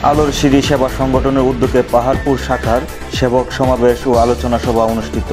আলোর সিঁড়ি সেবা সংগঠনের উদ্যোগে পাহাড়পুর শাখার সেবক সমাবেশ ও আলোচনা সভা অনুষ্ঠিত।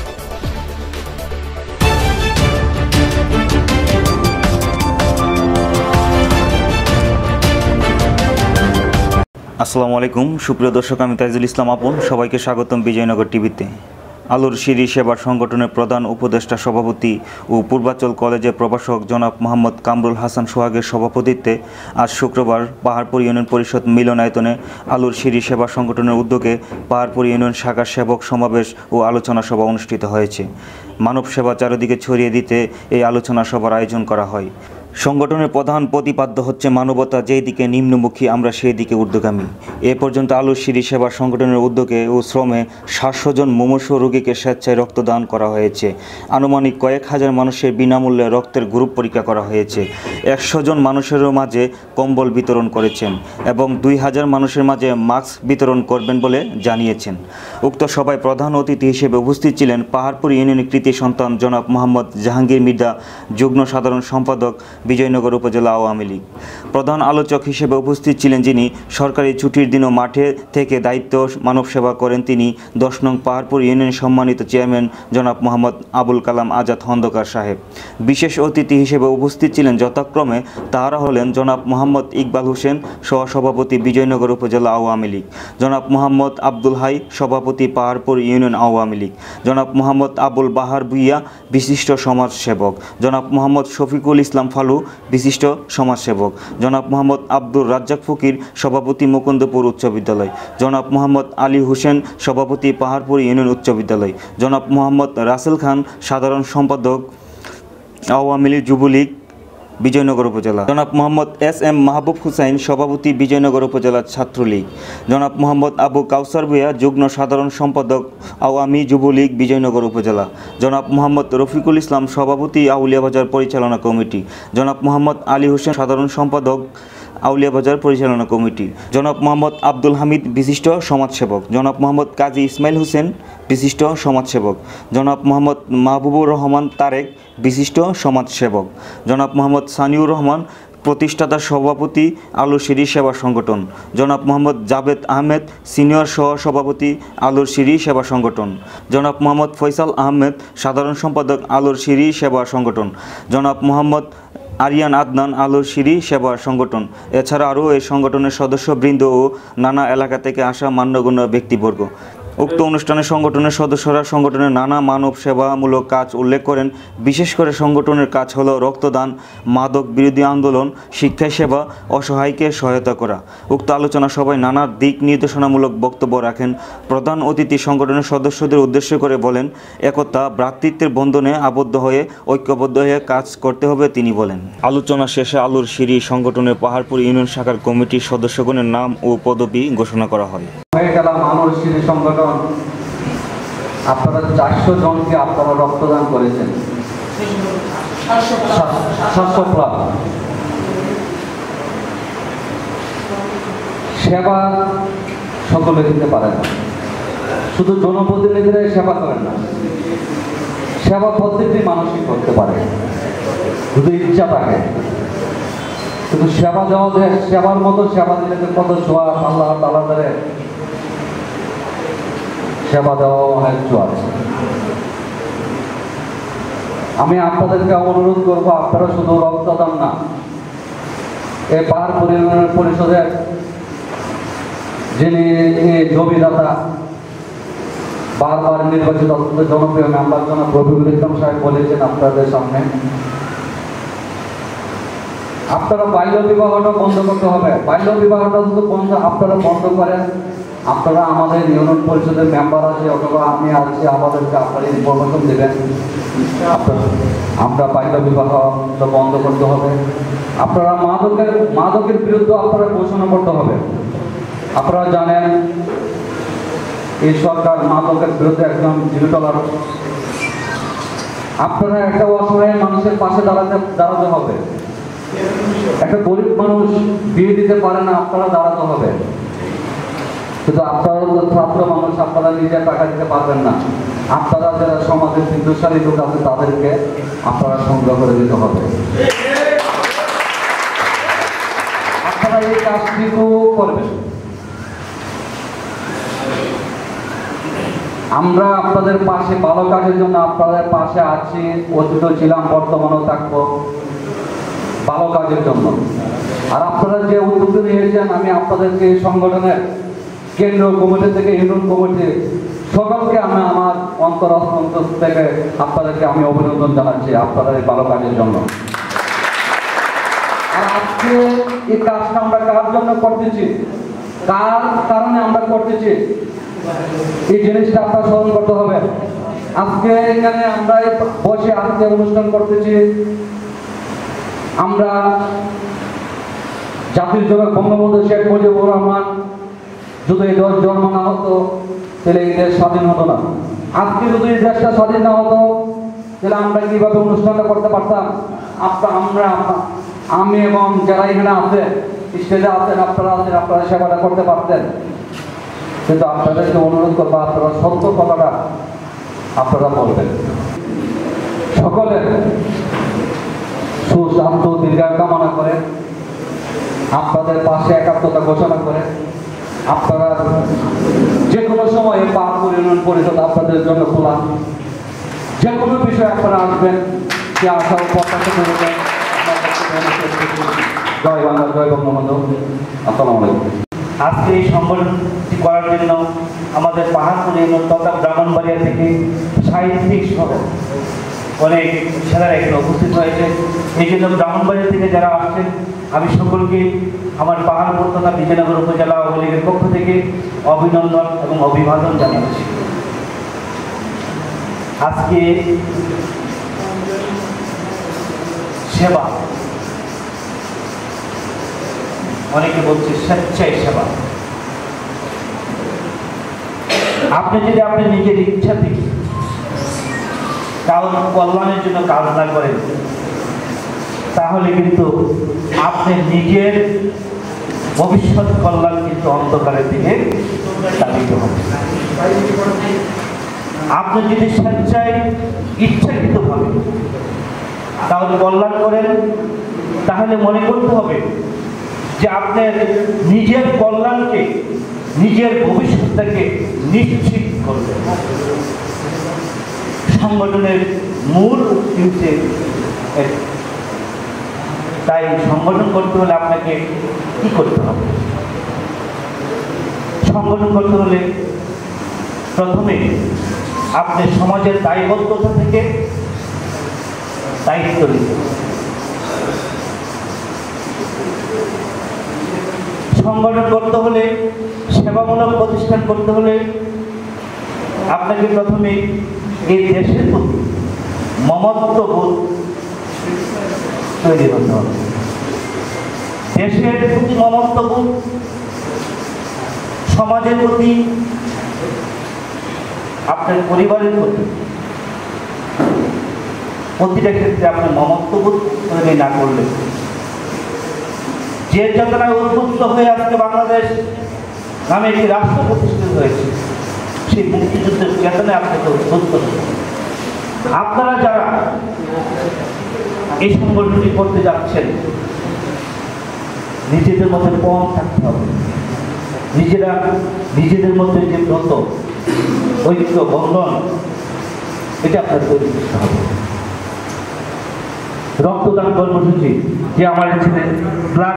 আসসালামু আলাইকুম সুপ্রিয় দর্শক, আমি তাইজুল ইসলাম আপন, সবাইকে স্বাগতম বিজয়নগর টিভিতে। আলোর সিঁড়ি সেবা সংগঠনের প্রধান উপদেষ্টা সভাপতি ও পূর্বাচল কলেজের প্রভাষক জনাব মোহাম্মদ কামরুল হাসান সোহাগের সভাপতিত্বে আজ শুক্রবার পাহাড়পুর ইউনিয়ন পরিষদ মিলনায়তনে আলোর সিঁড়ি সেবা সংগঠনের উদ্যোগে পাহাড়পুর ইউনিয়ন শাখার সেবক সমাবেশ ও আলোচনা সভা অনুষ্ঠিত হয়েছে। মানব সেবা চারিদিকে ছড়িয়ে দিতে এই আলোচনা সভার আয়োজন করা হয়। সংগঠনের প্রধান প্রতিপাদ্য হচ্ছে মানবতা যেই দিকে নিম্নমুখী আমরা সেই দিকে ঊর্ধ্বগামী। এ পর্যন্ত আলোর সিঁড়ি সেবা সংগঠনের উদ্যোগে ও শ্রমে 700 জন মুমূর্ষু রোগীকে স্বেচ্ছায় রক্তদান করা হয়েছে। আনুমানিক কয়েক হাজার মানুষের বিনামূল্যে রক্তের গ্রুপ পরীক্ষা করা হয়েছে। 100 জন মানুষেরও মাঝে কম্বল বিতরণ করেছেন এবং 2000 মানুষের মাঝে মাস্ক বিতরণ করবেন বলে জানিয়েছেন। উক্ত সভায় প্রধান অতিথি হিসেবে উপস্থিত ছিলেন পাহাড়পুর ইউনিয়নের কৃতি সন্তান জনাব মোহাম্মদ জাহাঙ্গীর মির্জা, যুগ্ম সাধারণ সম্পাদক বিজয়নগর উপজেলা আওয়ামী লীগ। প্রধান আলোচক হিসেবে উপস্থিত ছিলেন যিনি সরকারি ছুটির দিনও মাঠে থেকে দায়িত্ব মানব সেবা করেন, তিনি 10 নং পাহাড়পুর ইউনিয়নের সম্মানিত চেয়ারম্যান জনাব মোহাম্মদ আবুল কালাম আজাদ খন্দকার সাহেব। বিশেষ অতিথি হিসেবে উপস্থিত ছিলেন যথাক্রমে তাহারা হলেন জনাব মোহাম্মদ ইকবাল হোসেন, সহসভাপতি বিজয়নগর উপজেলা আওয়ামী লীগ, জনাব মোহাম্মদ আব্দুল হাই, সভাপতি পাহাড়পুর ইউনিয়ন আওয়ামী লীগ, জনাব মোহাম্মদ আবুল বাহার ভুইয়া, বিশিষ্ট সমাজসেবক, জনাব মোহাম্মদ শফিকুল ইসলাম ফালু, বিশিষ্ট সমাজসেবক, জনাব মোহাম্মদ আব্দুর রাজ্জাক ফকির, সভাপতি মুকুন্দপুর উচ্চ বিদ্যালয়, জনাব মোহাম্মদ আলী হোসেন, সভাপতি পাহাড়পুর ইউনিয়ন উচ্চ বিদ্যালয়, জনাব মোহাম্মদ রাসেল খান, সাধারণ সম্পাদক আওয়ামী লীগ যুবলীগ বিজয়নগর উপজেলা, জনাব মোহাম্মদ SM মাহবুব হুসাইন, সভাপতি বিজয়নগর উপজেলা ছাত্রলীগ, জনাব মোহাম্মদ আবু কাউসার ভুইয়া, যুগ্ম সাধারণ সম্পাদক আওয়ামী যুবলীগ বিজয়নগর উপজেলা, জনাব মোহাম্মদ রফিকুল ইসলাম, সভাপতি আউলিয়া বাজার পরিচালনা কমিটি, জনাব মোহাম্মদ আলী হোসেন, সাধারণ সম্পাদক আউলিয়া বাজার পরিচালনা কমিটি, জনাব মোহাম্মদ আব্দুল হামিদ, বিশিষ্ট সমাজসেবক, জনাব মোহাম্মদ কাজী ইসমাইল হোসেন, বিশিষ্ট সমাজসেবক, জনাব মোহাম্মদ মাহবুবুর রহমান তারেক, বিশিষ্ট সমাজসেবক, জনাব মোহাম্মদ সানিউর রহমান, প্রতিষ্ঠাতা সভাপতি আলোর সিঁড়ি সেবা সংগঠন, জনাব মোহাম্মদ জাভেদ আহমেদ, সিনিয়র সহ সভাপতি আলোর সিঁড়ি সেবা সংগঠন, জনাব মোহাম্মদ ফয়সাল আহমেদ, সাধারণ সম্পাদক আলোর সিঁড়ি সেবা সংগঠন, জনাব মোহাম্মদ আরিয়ান আদনান, আলোর সিঁড়ি সেবা সংগঠন। এছাড়া আরও এই সংগঠনের সদস্যবৃন্দ ও নানা এলাকা থেকে আসা মান্যগণ্য ব্যক্তিবর্গ। উক্ত অনুষ্ঠানে সংগঠনের সদস্যরা সংগঠনের নানা মানব সেবামূলক কাজ উল্লেখ করেন। বিশেষ করে সংগঠনের কাজ হলো রক্তদান, মাদক বিরোধী আন্দোলন, শিক্ষা সেবা, অসহায়কে সহায়তা করা। উক্ত আলোচনা সভায় নানা দিক নির্দেশনামূলক বক্তব্য রাখেন। প্রধান অতিথি সংগঠনের সদস্যদের উদ্দেশ্য করে বলেন, একতা ভ্রাতৃত্বের বন্ধনে আবদ্ধ হয়ে ঐক্যবদ্ধ হয়ে কাজ করতে হবে তিনি বলেন। আলোচনা শেষে আলোর সিঁড়ি সংগঠনের পাহাড়পুর ইউনিয়ন শাখার কমিটির সদস্যগণের নাম ও পদবি ঘোষণা করা হয়। আলোর সিঁড়ি সংগঠন আপনারা 400 জনকে আপনারা রক্তদান করেছেন, 700 প্লাস। সেবা সকলে দিতে পারে না, শুধু জনপ্রতিনিধিরাই সেবা করেন না, সেবা প্রত্যেকটি মানুষই করতে পারে যদি ইচ্ছা থাকে। কিন্তু সেবা দেওয়া যায়, সেবার মতো সেবা দিলে কত ছোঁয়া আল্লাহ তাআলা ধরে সেবা দেওয়া অনেক ছোঁয়া আছে। আমি আপনাদেরকে অনুরোধ করবো, আপনারা শুধু রক্তদান না, এই পাহাড়পুর ইউনিয়ন পরিষদের যিনি জমিদাতা বারবার নির্বাচিত অত্যন্ত জনপ্রিয় মেম্বার জনাব রফিকুল ইসলাম সাহেব বলেছেন আপনাদের সামনে, আপনারা বাল্য বিবাহটা বন্ধ করতে হবে। বাল্য বিবাহটা যদি আপনারা বন্ধ করেন, আপনারা আমাদের ইউনিয়ন পরিষদের মেম্বার আছে অথবা আমি আছি, আমাদেরকে আপনারা ইনফরমেশন দেবেন। আমরা বাল্য বিবাহটা বন্ধ করতে হবে। আপনারা মাদকের বিরুদ্ধে আপনারা ঘোষণা করতে হবে। আপনারা জানেন এই সরকার মাদকের বিরুদ্ধে একদম জিরো টলারেন্স। আপনারা একটা অসহায় মানুষের পাশে দাঁড়াতে হবে। একটা গরিব মানুষ বিয়ে দিতে পারে না, আপনারা দাঁড়াতে হবে। কিন্তু আপনারা ছাত্র মানুষ, আপনারা নিজের টাকা দিতে পারবেন না, আপনারা যারা সমাজের বিদ্যুৎশালী লোক আছে তাদেরকে আপনারা সংগ্রহ করে দিতে হবে। আপনারা এই কাজটিও করবেন। আমরা আপনাদের পাশে ভালো কাজের জন্য আপনাদের পাশে আছি, অতীত ছিলাম, বর্তমানেও থাকবো ভালো কাজের জন্য। আর আপনারা যে উদ্যোগ নিয়েছেন, আমি আপনাদেরকে এই সংগঠনের কেন্দ্রীয় কমিটি থেকে ইউনিয়ন কমিটি সকলকে আমি আমার অন্তর থেকে আপনাদেরকে আমি অভিনন্দন জানাচ্ছি আপনাদের এই ভালো কাজের জন্য। আর আজকে এই কাজটা আমরা কার জন্য করতেছি, কার কারণে আমরা করতেছি, এই জিনিসটা আপনার স্মরণ করতে হবে। আজকে এখানে আমরা বসে আজকে অনুষ্ঠান করতেছি, আমরা জাতির জনক বঙ্গবন্ধু শেখ মুজিবুর রহমান যদি এই দেশ জন্ম না হতো তাহলে এই দেশ স্বাধীন হতো না। আজকে যদি এই দেশটা স্বাধীন না হতো তাহলে আমরা কিভাবে অনুষ্ঠানটা করতে পারতাম? আমি এবং যারা এখানে আছে, স্টেজে আছেন, আপনারা সেবাটা করতে পারতেন। কিন্তু আপনাদেরকে অনুরোধ করবো, আপনারা সত্য কথাটা আপনারা বলবেন। সকলে সুস্বাস্থ্য দীর্ঘায়ু কামনা করে, আপনাদের পাশে একাত্মতা ঘোষণা করে, আপনারা যে কোনো সময় পাহাড়পুর ইউনিয়ন পরিষদ আপনাদের জন্য খোলা। যে কোনো বিষয়ে আপনারা আসবেন, সে আশা ও প্রত্যাশা করবেন। জয় বাংলা, জয় বঙ্গবন্ধু। আসসালামু আলাইকুম। আজকে এই সংগঠনটি করার জন্য আমাদের পাহাড়পুর ইউনিয়ন তথা ব্রাহ্মণবাড়িয়া থেকে সাহিত্যিক সহ অনেক ছেলেরা এখানে উপস্থিত হয়েছে। এই জন্য ব্রাহ্মণবাড়িয়া থেকে যারা আসছেন, আমি সকলকে আমার পাহাড়পুর তথা বিজয়নগর উপজেলা আওয়ামী লীগের পক্ষ থেকে অভিনন্দন এবং অভিবাদন জানাচ্ছি। আজকে সেবা, অনেকে বলছে স্বেচ্ছায় সেবা। আপনি যদি আপনি নিজের ইচ্ছা থেকে কারণ কল্যাণের জন্য কাজ না করেন, তাহলে কিন্তু আপনি নিজের ভবিষ্যৎ কল্যাণ কিন্তু অন্ধকারের দিকে চালিত হবে। আপনি যদি স্বেচ্ছায় ইচ্ছাকৃতভাবে তাহলে কল্যাণ করেন, তাহলে মনে করতে হবে যে আপনার নিজের কল্যাণকে, নিজের ভবিষ্যৎটাকে নিশ্চিত করবেন। সংগঠনের মূল উদ্দেশ্যে তাই সংগঠন করতে হলে আপনাকে কি করতে হবে? সংগঠন করতে হলে প্রথমে আপনি সমাজের দায়বদ্ধতা থেকে দায়িত্ব নিতে হবে। সংগঠন করতে হলে, সেবামূলক প্রতিষ্ঠান করতে হলে আপনাকে প্রথমে এই দেশের প্রতি মমত্ববোধ তৈরি হতে হবে। দেশের প্রতি মমত্ববোধ, সমাজের প্রতি, আপনার পরিবারের প্রতি, প্রতিটা ক্ষেত্রে আপনি মমত্ববোধ তৈরি না করলে, যে চেতনায় উদ্বুদ্ধ হয়ে আজকে বাংলাদেশ নামে একটি রাষ্ট্র প্রতিষ্ঠিত হয়েছে, সেই মুক্তিযুদ্ধের চেতনায় আপনাকে উদ্বুদ্ধ হবে। আপনারা যারা এই সংগঠনটি করতে যাচ্ছেন, নিজেদের মধ্যে পণ থাকতে হবে। নিজেদের মধ্যে যে ব্রত, ঐক্য, বন্ধন, এটা আপনার তৈরি করতে হবে। রক্তদান কর্মসূচি, যে আমার এখানে ব্লাড